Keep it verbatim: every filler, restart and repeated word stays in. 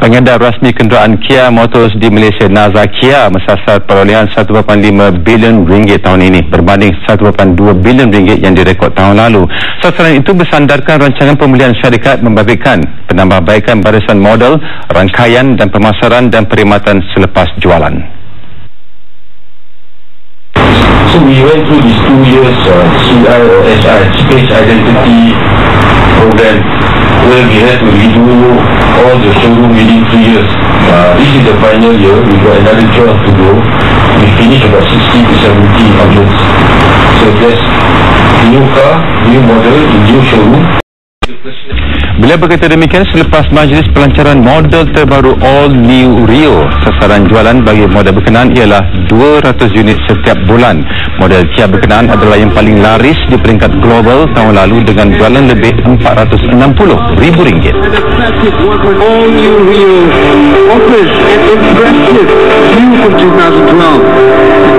Pengedar rasmi kenderaan Kia Motors di Malaysia, Naza Kia, mensasar perolehan satu perpuluhan lima bilion ringgit tahun ini berbanding satu perpuluhan dua bilion ringgit yang direkod tahun lalu. Sasaran itu bersandarkan rancangan pemulihan syarikat membabitkan penambahbaikan barisan model, rangkaian dan pemasaran dan perkhidmatan selepas jualan. So we went through these two years uh, C I or S I, Space Identity Program, where we had to redo all the showroom within three years. Uh, this is the final year. We got another twelve to go. We finished about sixty to seventy outlets. So there's new car, new model, new showroom. Beliau berkata demikian selepas majlis pelancaran model terbaru All New Rio. Sasaran jualan bagi model berkenaan ialah dua ratus unit setiap bulan. Model Kia berkenaan adalah yang paling laris di peringkat global tahun lalu dengan jualan lebih empat ratus enam puluh ribu ringgit. All New Rio offers an impressive view for twenty twelve.